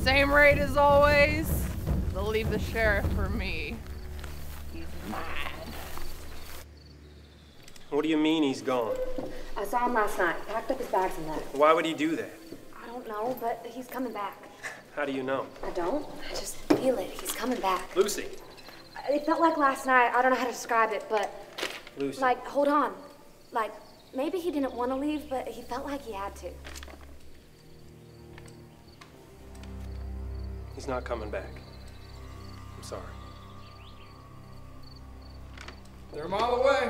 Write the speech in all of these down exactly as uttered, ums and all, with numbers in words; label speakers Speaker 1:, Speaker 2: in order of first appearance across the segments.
Speaker 1: Same rate as always. They'll leave the sheriff for me. He's mine.
Speaker 2: What do you mean he's gone?
Speaker 3: I saw him last night. Packed up his bags and left.
Speaker 2: Why would he do that?
Speaker 3: I don't know, but he's coming back.
Speaker 2: How do you know?
Speaker 3: I don't. I just feel it. He's coming back.
Speaker 2: Lucy.
Speaker 3: It felt like last night. I don't know how to describe it, but...
Speaker 2: Lucy.
Speaker 3: Like, hold on. Like, maybe he didn't want to leave, but he felt like he had to.
Speaker 2: He's not coming back. I'm sorry.
Speaker 4: They're a mile away.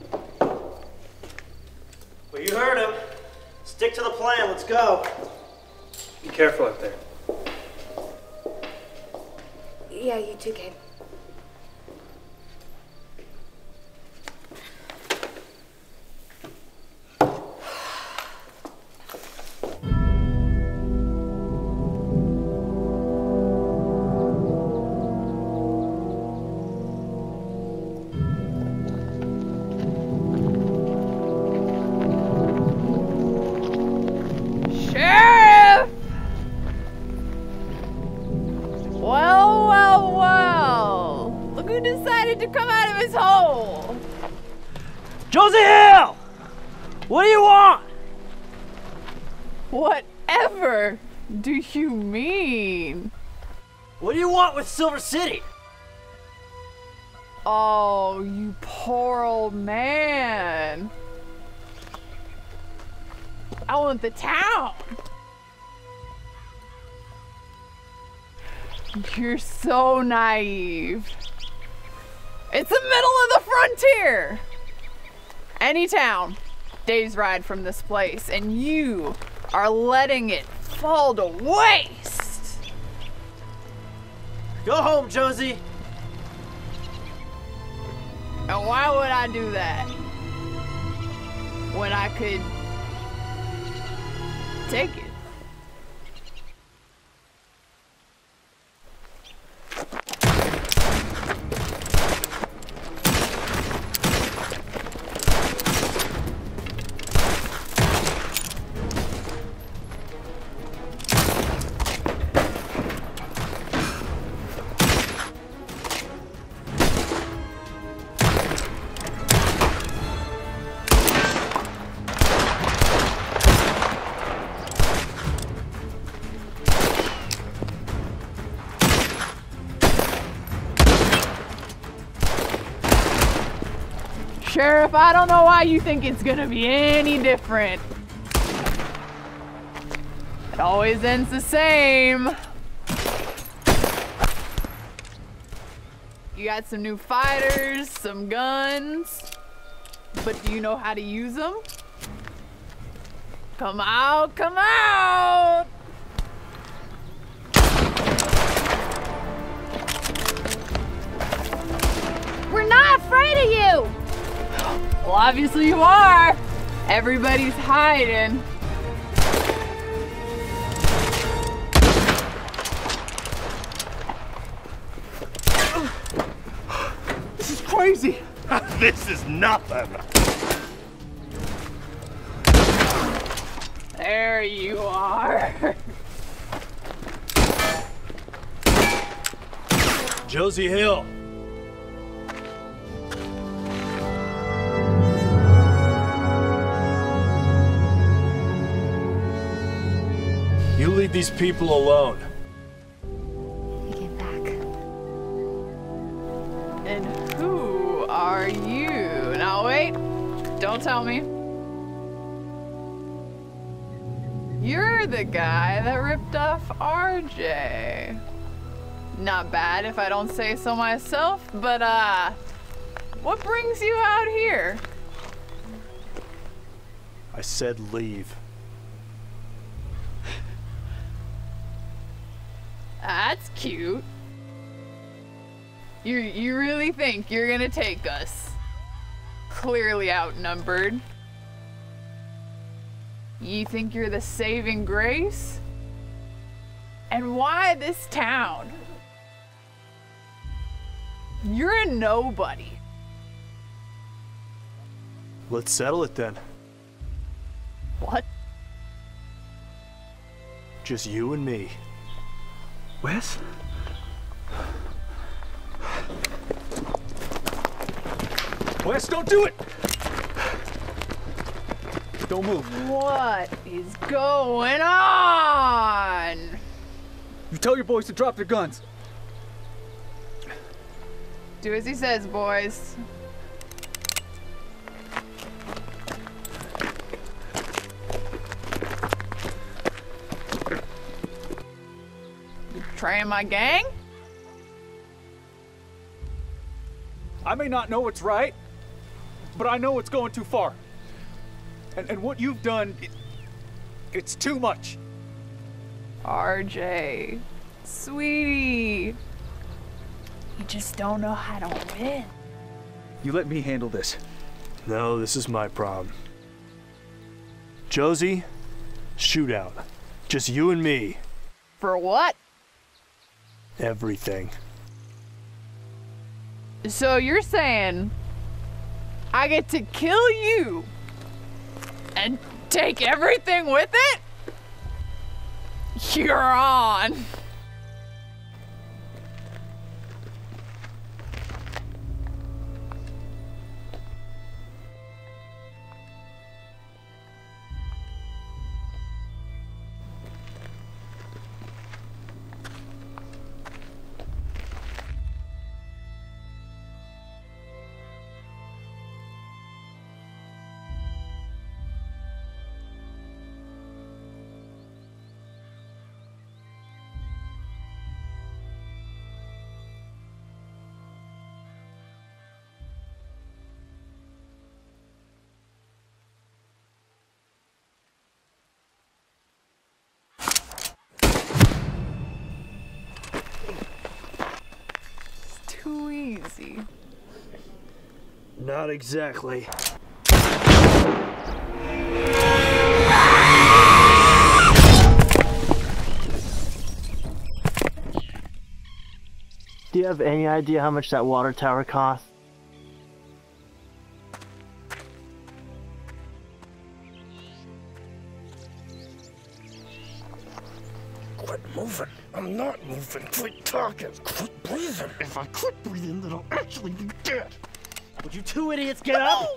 Speaker 5: Well, you heard him. Stick to the plan. Let's go.
Speaker 2: Be careful up there.
Speaker 3: Yeah, you too, Gabe.
Speaker 1: To come out of his hole.
Speaker 5: Josie Hill! What do you want?
Speaker 1: Whatever do you mean?
Speaker 5: What do you want with Silver City?
Speaker 1: Oh, you poor old man. I want the town. You're so naive. It's the middle of the frontier! Any town, day's ride from this place, and you are letting it fall to waste!
Speaker 5: Go home, Josie!
Speaker 1: And why would I do that? When I could take it? Sheriff, I don't know why you think it's gonna be any different. It always ends the same. You got some new fighters, some guns, but do you know how to use them? Come out, come out!
Speaker 3: We're not afraid of you!
Speaker 1: Well, obviously you are. Everybody's hiding.
Speaker 4: This is crazy.
Speaker 6: This is nothing.
Speaker 1: There you are.
Speaker 6: Josie Hill. You leave these people alone.
Speaker 3: He came back.
Speaker 1: And who are you? Now wait, don't tell me. You're the guy that ripped off R J. Not bad if I don't say so myself, but uh, what brings you out here?
Speaker 6: I said leave.
Speaker 1: That's cute. You you really think you're gonna take us? Clearly outnumbered. You think you're the saving grace? And why this town? You're a nobody.
Speaker 6: Let's settle it then.
Speaker 1: What?
Speaker 6: Just you and me.
Speaker 4: Wes? Wes, don't do it! Don't move.
Speaker 1: What is going on?
Speaker 4: You tell your boys to drop their guns.
Speaker 1: Do as he says, boys. Betraying my gang?
Speaker 4: I may not know what's right, but I know it's going too far. And, and what you've done, it, it's too much.
Speaker 1: R J, sweetie, you just don't know how to win.
Speaker 4: You let me handle this.
Speaker 6: No, this is my problem. Josie, shootout. Just you and me.
Speaker 1: For what?
Speaker 6: Everything.
Speaker 1: So you're saying I get to kill you and take everything with it? You're on. Too easy.
Speaker 6: Not exactly.
Speaker 5: Do you have any idea how much that water tower cost?
Speaker 7: Quit moving. I'm not moving. Quit talking. Quit breathing. If I quit breathing, then I'll actually be dead.
Speaker 5: Would you two idiots get up?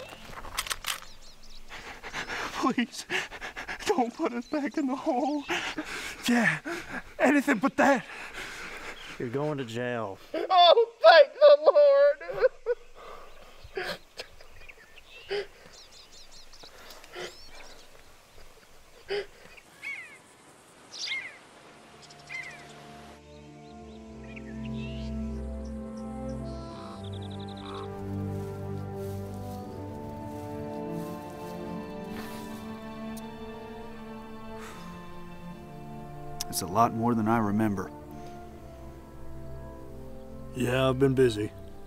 Speaker 7: Please, don't put us back in the hole. Yeah, anything but that.
Speaker 5: You're going to jail.
Speaker 7: Oh, thank the Lord.
Speaker 4: It's a lot more than I remember.
Speaker 6: Yeah, I've been busy.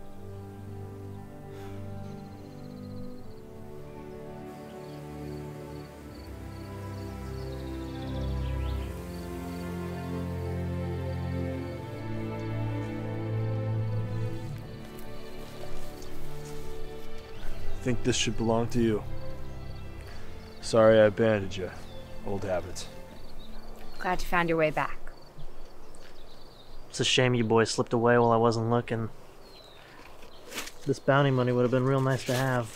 Speaker 6: I think this should belong to you. Sorry I abandoned you. Old habits.
Speaker 8: Glad you found your way back.
Speaker 5: It's a shame you boys slipped away while I wasn't looking. This bounty money would have been real nice to have.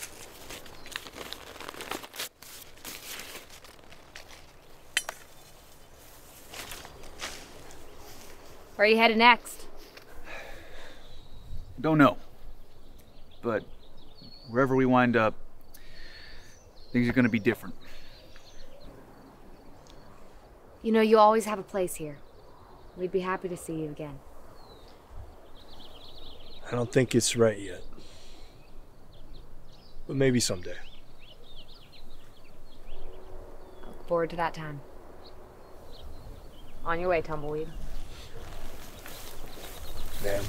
Speaker 8: Where are you headed next?
Speaker 4: Don't know. But wherever we wind up, things are gonna be different.
Speaker 8: You know, you always have a place here. We'd be happy to see you again.
Speaker 6: I don't think it's right yet. But maybe someday.
Speaker 8: I look forward to that time. On your way, Tumbleweed.
Speaker 6: Ma'am.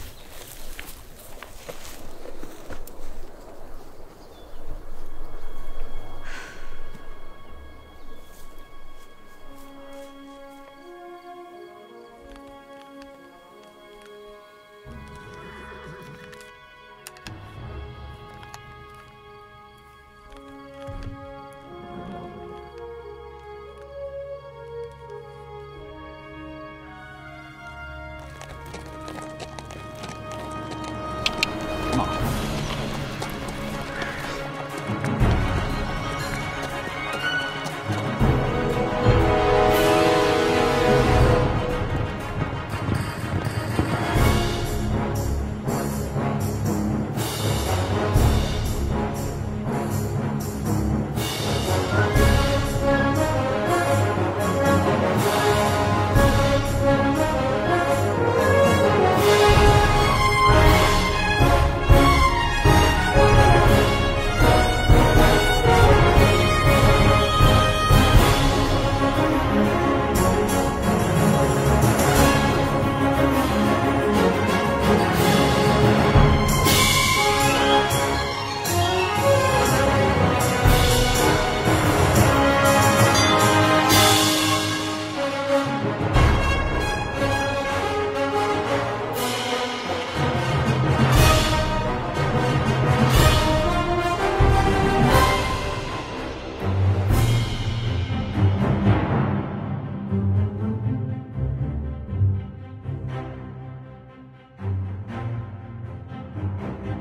Speaker 1: Bye.